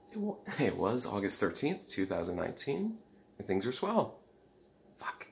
It was August 13th, 2019, and things are swell. Fuck.